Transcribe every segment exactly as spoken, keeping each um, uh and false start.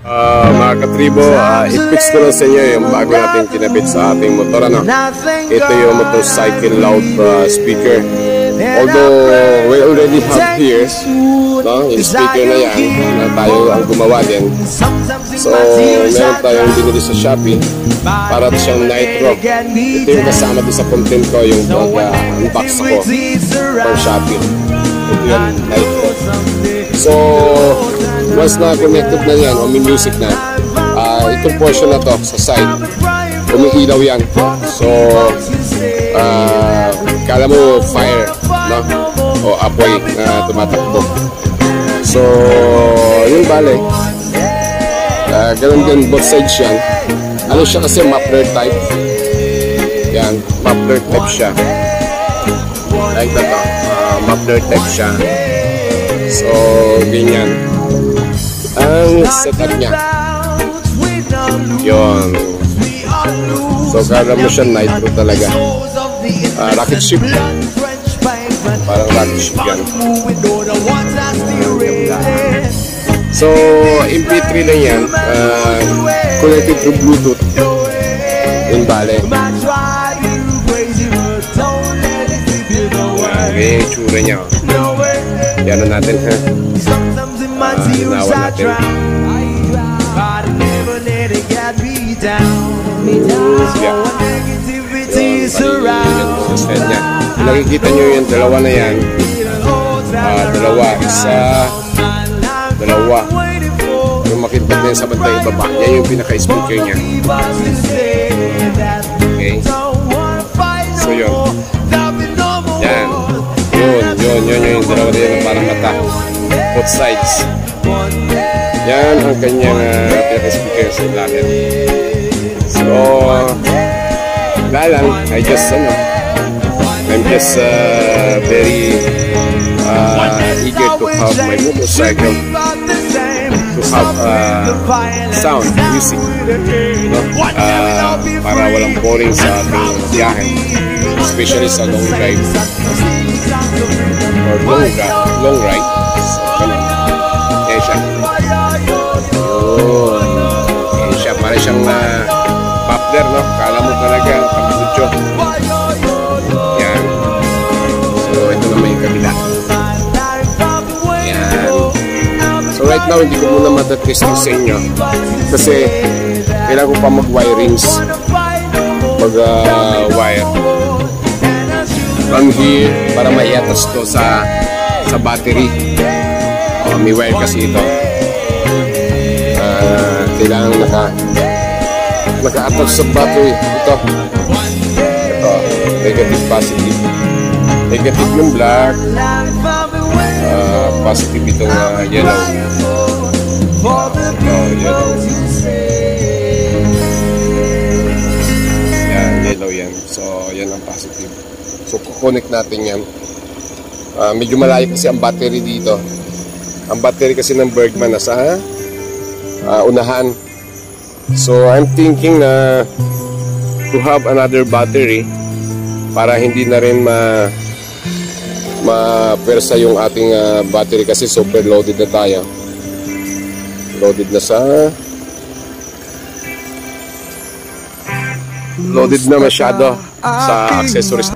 Uh, mga katribo, uh, i-fix ko lang sa inyo yung bago natin kinabit sa ating motor. Ano? Ito yung motorcycle loud uh, speaker. Although we already have here, no? Yung speaker na yan na tayo ang gumawa din. So meron tayong binili sa Shopee para siyang Nitro. Ito yung kasama din sa content ko, yung mag-unbox uh, ako ng Shopee. Ito yung Nitro. So once na connected na yan o may music na, uh, itong portion na to sa side, umiilaw yan. So uh, kala mo fire, no? O apoy na tumatakbo. So yun bale, uh, ganun din both sides yan. Ano siya kasi, muffler type. Yan, muffler type siya. Like that, uh, muffler type siya. So ganyan ang setup niya. Yun. So kala mo siya Nitro talaga. uh, Rocket ship. Parang rocket ship yan. So M P three lang yan, uh, connected through Bluetooth. Yun bale. Okay, yung tsura niya. Yan na natin, ha. Uh, Inawan natin. Yeah. Kung nakikita nyo yung dalawa na yan, uh, dalawa, isa, dalawa. Kung makita nyo sa bantay ibaba, yan yung pinaka-speaker nya. Okay. So yun. Yan. Yun, yun, yun, yun yung dalawa na yan, parang mata. Both sides. Yan ang kanyang uh, pinaka-speaker sa ilalim. So wala lang, I just ano, I'm just uh, very uh, eager to have my motorcycle to have uh, sound, music, no? uh, para walang boring sa ating biyahe, especially sa long drive or long, long ride. So ganun, yan siya. Yun, yan siya, para siyang uh, muffler, no? Kala mo talaga kapitudyo. Yan. So ito naman yung kabila. Yan. So right now hindi ko muna matatesting sa inyo kasi kailangan ko pa mag-wirings, mag uh, wire from here para maiatas to sa sa battery. Oh, may wire kasi ito. Uh, kailangan naka naka-attach sa battery. Ito. Ito. Negative, positive. Negative yung black. Uh, positive itong uh, yellow. Ito, yellow. Yan, yellow yan. So, yan ang positive. So, kukonect natin yan. Uh, medyo malayo kasi ang battery dito. Ang battery kasi ng Bergman nasa uh, unahan. So I'm thinking na to have another battery para hindi na rin ma ma-persa yung ating uh, battery kasi super loaded na tayo. Loaded na sa loaded na masyado sa accessories.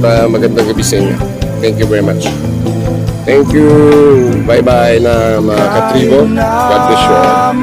uh, magandang gabi sa inyo. Thank you very much. Thank you. Bye-bye na mga katribo. God bless you all.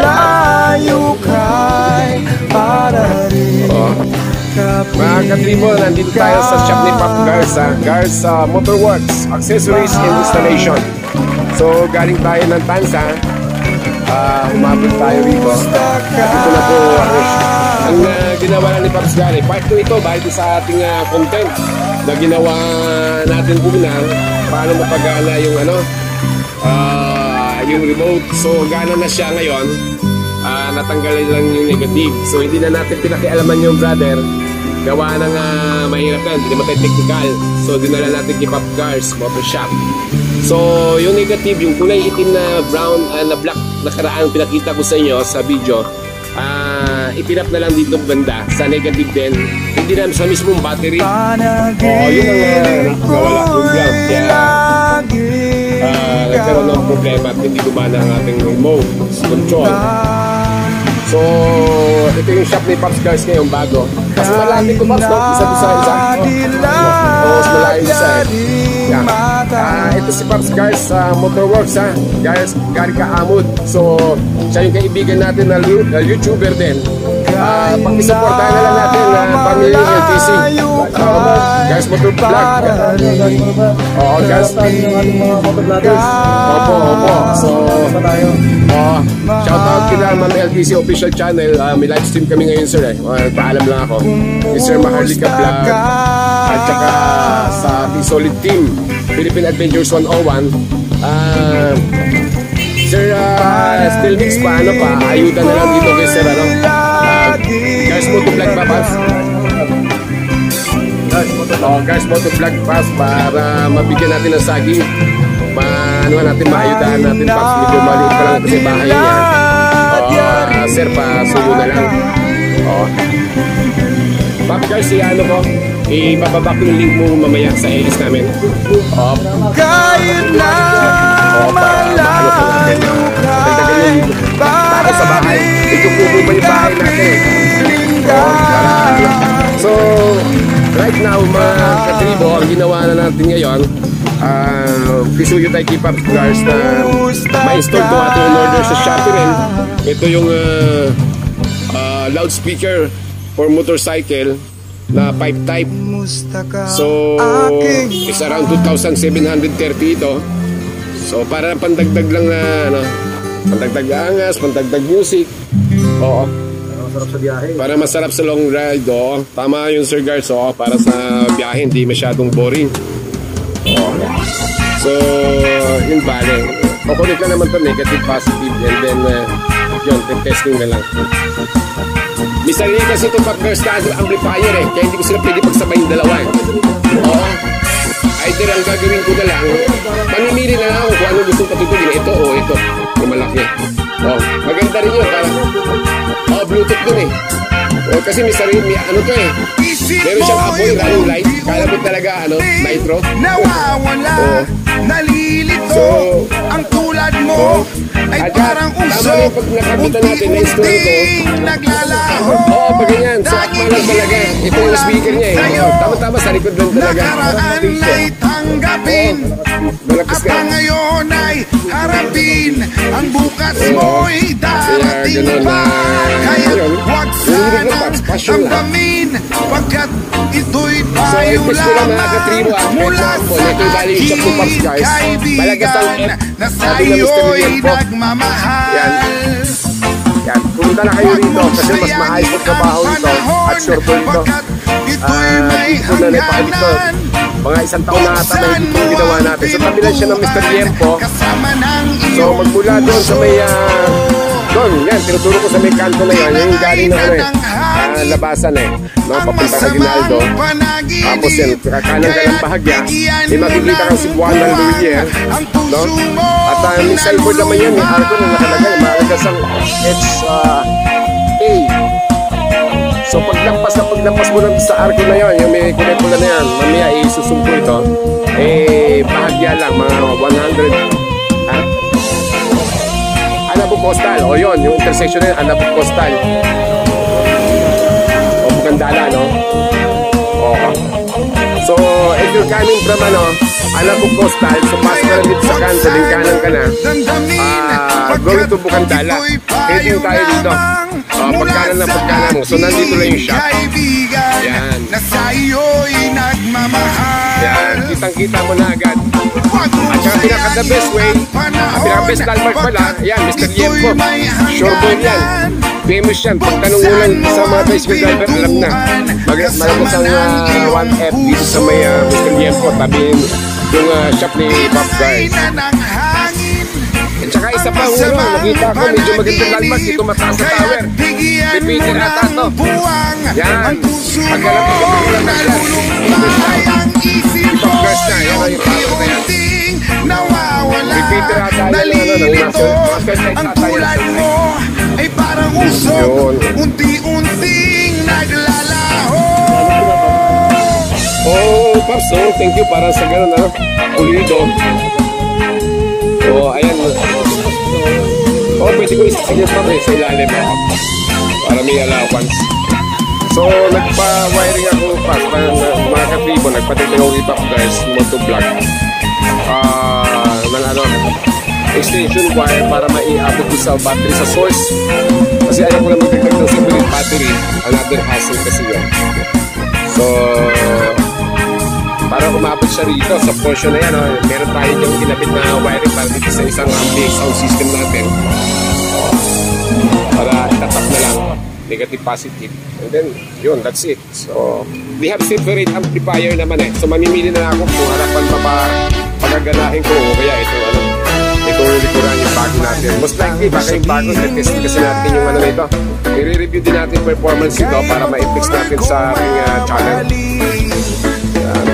Oh. Mga katribo, nandito tayo sa shop ni Pop Garza. Garza Motorworks, Accessories and Installation. So, galing tayo ng Tansa. Uh, umabot tayo rito. Ito na po ang uh, ginawa ni Pops Gary. Part two ito, bahid sa ating uh, content na ginawa natin una. Paano mapagana yung ano, uh, yung remote. So, gana na siya ngayon. Uh, natanggal lang yung negative. So, hindi na natin pinakialaman yung brother. Gawa ng uh, mahirap yan, hindi naman tayo technical. So, dinala natin kay Pop Cars Motor Shop. So, yung negative, yung kulay itim na brown, uh, na black na karaan pinakita ko sa inyo sa video, uh, itinap na lang dito banda sa negative din. Hindi na sa mismong battery. Oo, yun ang uh, nawala yung ground. Kaya, uh, nagkaroon ng problema at hindi gumana ang ating remote control. So, ito yung shop ni Pops Cars ngayon bago. Mas malapit ko Pops, no? Isa to sa isa. Oo, mas malayo isa eh. Yeah. Uh, ito si Pops Cars sa uh, Motorworks ha. Guys, Gary Kaamud. So, siya yung kaibigan natin na uh, YouTuber din. Uh, Pag-isuportahan na lang natin na uh, pamilya L T C. Uh, guys, Motor Vlog. Oo, guys. Opo, opo. So, uh, shout out kila Ma'am L T C official channel. Uh, may live stream kami ngayon sir eh. Uh, paalam lang ako. Ni Sir Maharlika Vlog. At saka sa Solid Team Philippine Adventures one oh one. uh, Sir uh, Still Mix pa, ano pa, ayuda na lang dito kay Sir ano, uh, Guys Moto Vlog pa Paps. Oh, Guys Moto Vlog Paps para mabigyan natin ng saging, ma ano natin, maayudahan natin Paps. Medyo maliit pa lang kasi bahay niya. uh, Sir pa, suyo na lang. Oh, Pop Cars, si ano ko, ibababa ko yung link mo mamaya sa L S namin. Oh, kahit na malayo kay para sa bahay. Ito po po ba yung bahay natin? Oh, so, right now mga katribo, ang ginawa na natin ngayon, uh, pisuyo tayo kay Pop Cars na ma-install ko ato in order sa Shopee rin. Ito yung uh, uh, loudspeaker for motorcycle na pipe type. So, it's around two thousand seven hundred thirty ito. So, para pandagdag lang na ano, pandagdag angas, pandagdag music. Oo. Masarap sa biyahe. Para masarap sa long ride. Oo. Tama yung Sir Guards. Oo. Para sa biyahe, hindi masyadong boring. Oo. So, yun bale. Kukulit lang naman ito, negative, positive. And then, uh, yun, testing na lang. May sarili kasi itong Pop Cars na amplifier eh. Kaya hindi ko sila pwede pagsabay yung dalawa eh. Oo. Either ang gagawin ko na lang, mamimili na lang ako kung ano gusto patutugin. Ito o oh, ito. Yung malaki. Oh, maganda rin yun. Para, oh, Bluetooth dun eh. Oh, kasi may sarili, may ano to eh. Meron siyang apoy, running light. Kala mo talaga, ano, nitro. Nawawala, oh. Nalilito, so, ang tulad mo oh, ay parang usok, unti-unting naglalaho. Oo, oh, pag ganyan, so akma lang talaga. Ito yung speaker niya eh. Oh, tama-tama, sa likod lang talaga. Nakaraan ay tanggapin, oh, at ang ngayon ay harapin. Ang bukas oh, mo'y darating pa. Kaya huwag sanang damdamin, pagkat ito'y payo lamang mula sa aking kaibigan na sa'yo'y nagmamahal. Yan. Yan. Punta na kayo rito kasi mas maayos ang trabaho nito at sure po ito. Uh, dito na naipakalik mga isang taon na ata na hindi ginawa natin. So tabi lang siya ng Mister Tiempo. So magmula doon sa may uh, doon, yan, tinuturo ko sa may kanto na yan, yung galing na ano eh, uh, labasan eh, no, papunta ka Ginaldo. Tapos yan, kanan ka ng bahagya, may makikita kang Cebuana ng Lumiere, no? At uh, may signboard naman yan, may arko na nakalagay, maalagas ang H A. So paglampas na paglampas mo lang sa arko na yun, yung may kulay pula na yan, mamaya isusumpo ito, eh, bahagya lang, mga one hundred, ha? Anabog Coastal, o yun, yung intersection na yun, Anabog Coastal. O Bugandala, no? Oo. So, if you're coming from ano, alam mo coastal, so pasok ka lang dito sa kanto, din kanan ka na, uh, going to Bukantala. Heading tayo dito. Uh, pagkanan na pagkanan mo. So nandito lang yung shop. Yan. Yan. Kitang-kita mo na agad. At saka pinaka-the best way, pinaka-best landmark pala, yan, Mister Yempo. Sure boy yan. Famous yan. Pagtanong mo lang sa mga bicycle driver, alam na. Malabas ang uh, one F dito sa may uh, Mister Yempo. Tabi yung uh, shop ni Pop Guy. At saka isa pa ulo, nakita ko medyo magandang landmark dito mataas sa tower. Repeater ata to. Yan. Pagkalapit ka pag ulang na yan. Pop Guys na, yan ang yung tower na yan. Repeater ata yan, ano, nang nasa first night ata yan. Ay parang usok, unti-unting naglalaho. Oh, Pops, oh, thank you para sa gano'n, ano, pulido. Oh, ayan. Oh, pwede ko isa-sigil pa rin sa ilalim, oh, para may allowance. So, nagpa-wiring ako, Pops, parang mga katribo, nagpatitig ako iba ko guys, motovlog. Ah, uh, ng ano, extension wire para maiabot ko sa battery sa source. Kasi ayaw ko lang magdagdag ng separate battery, another hassle kasi yan. So, para umabot siya rito sa portion na yan, oh, meron tayo yung kinabit na wiring para dito sa isang ampli sound system natin, para itatap na lang negative positive, and then yun, that's it. So we have separate amplifier naman eh, so mamimili na ako kung harapan pa pa pagaganahin ko o kaya ito ano, itong likuran yung bago natin. Most likely baka yung bago, nag-test kasi natin yung ano na ito, i-review din natin performance ito para ma-fix natin sa ating uh, channel. Yan.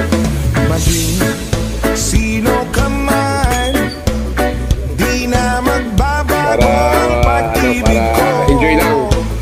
Sino ka man, di na magbabago ang pag-ibig ko. Para enjoy lang.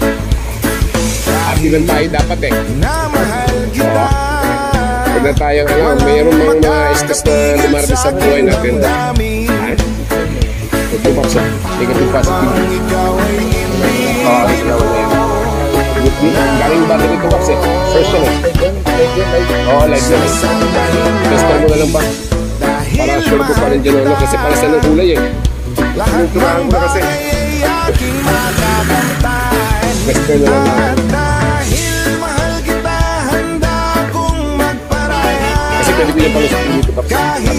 Active tayo dapat eh. Na mahal kita. Huwag na tayong ano, mayroon mga mga stress na lumarating sa buhay natin. Ha? Huwag po paksa. Negative positive. Oo, ikaw na yan. Galing battery ito paksa eh. First yun eh. Oo, like yun eh. Tester mo na lang pa. Para sure ko pa rin dyan ano. Kasi para sa ng kulay eh. Yung tumahan ko na kasi. Tester na lang na. Kasi pwede ko yung pang sa pinito pa.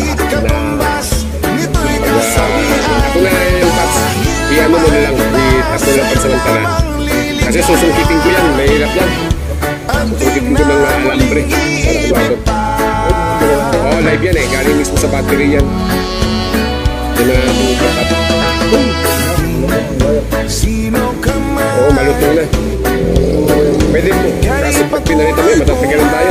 Ito na yung pads. Iyan mo na lang. Itas mo lang pansamantala. Kasi susungkitin ko yan. Mahirap yan. Susungkitin ko ng alambre. Para kumabot. Oo, live yan eh. Galing mismo sa battery yan. Yan na tumutukat. Oo, malutong na. Pwede mo. Kasi pag pinalita mo yun, matatagalan tayo.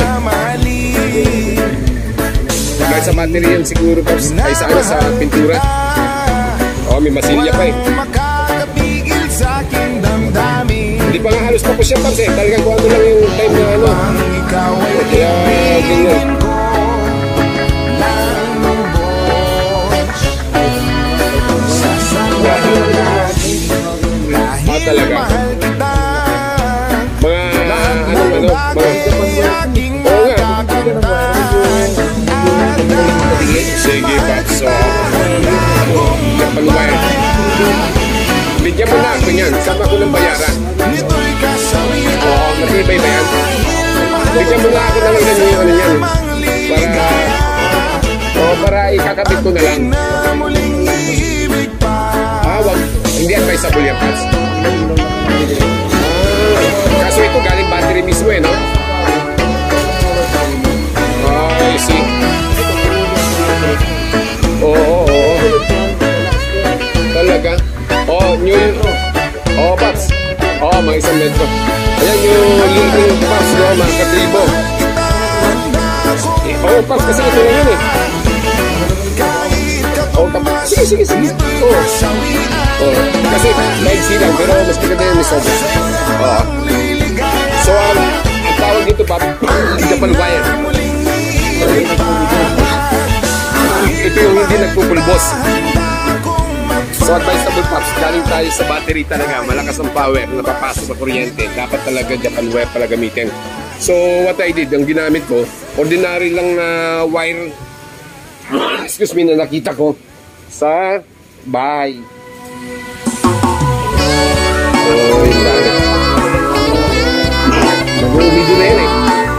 Dahil sa battery yan siguro ay sa ano, sa pintura. Oo, may masilya pa eh. Hindi pa nga halos tapos siya Pops eh. Talagang kung ano lang yung time na ano. Kaya ganyan. Ah, talaga. Mga ano ano, mga oo nga. Sige Pops, so Japan wire. Bigyan mo na ako yan, sama ko ng bayaran. Oo, matibay ba yan? Bigyan mo na ako ng ilan yung ano yan. Para, oo, para ikakabit ko na lang. Ah, wag, hindi advisable yan, Pops. Ah, kaso ito galing battery mismo eh, no? Oh, I see. Oo, oo, oo. Talaga? Oh, new. Oh, Pops. Oh, mga isang metro. Ayan yung linking Pops, no, mga katribo. Oh, Pops, kasi ito na yun eh. Oh, tapos. Sige, sige, sige. Oh. Oh, kasi live silang, pero mas maganda yung misobo. Oh. So, um, ang tawag dito, Pops, Japan wire. Ito yung hindi nagpupulbos. So advisable Pops, galing tayo sa battery talaga, malakas ang power, napapasok sa kuryente, dapat talaga Japan wire pala gamitin. So what I did, ang ginamit ko, ordinary lang na wire, excuse me, na nakita ko sa bahay. So yun lang. Nag-video na yun eh.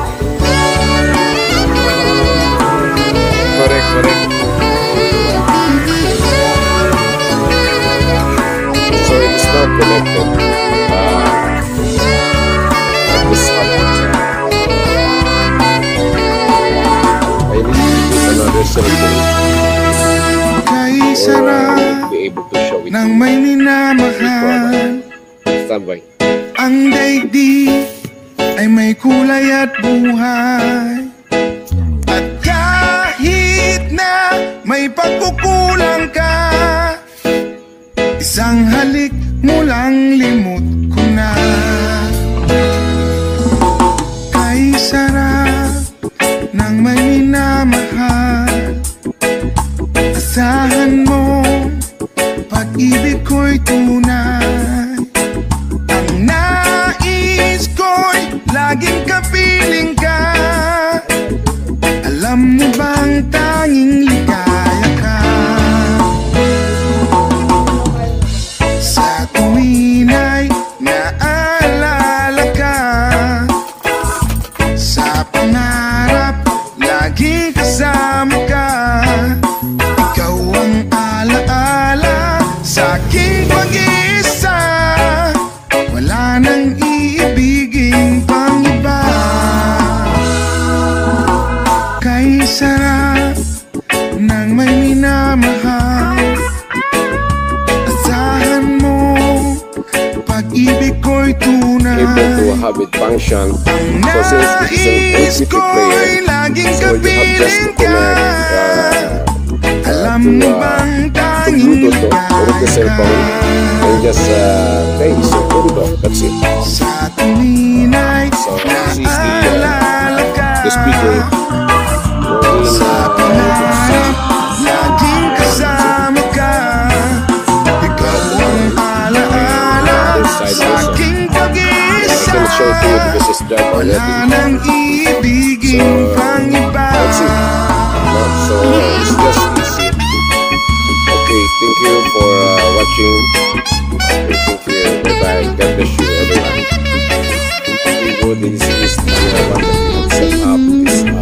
Correct, correct. So it's not connected. Uh, like this up. I need to use another cellphone. Or uh, be able to show it. Nang may minamahal, standby. ang daigdig ay may kulay at buhay. At kahit na may pagkukulang ka, isang halik mo lang limot ko na. Kay sarap ng may minamahal, asahan mo pag-ibig ko'y tunay. Ang nais ko'y laging kapiling ka. Alam mo bang tanging ligaya ka? Sa tuwin ay naalala ka, sa pangarap laging kasama ka. Ikaw ang alaala sa aking pag-iisa, wala nang iibigin pang iba. Kay sarap ng may minamahal, asahan mo pag-ibig ko'y tunay. Able to have it function. So since this is an M P three player, so you have just to connect uh, Alam to, mo uh, bang to tanging Bluetooth no? Or the cellphone and just uh, play. So there we go. That's it. sa tuwin ay So this is the, uh, naalala ka. the speaker. Rolling, Sa uh, pangarap laging kasama ka. Ikaw ang alaala sa aking I pag-iisa, can show it to you because it's dark wala already. nang iibigin So, pang iba. that's it. No, so it's just easy. Okay, thank you for uh, watching. Okay, thank you. Bye bye. God bless you, everyone. This is the one that we have set up this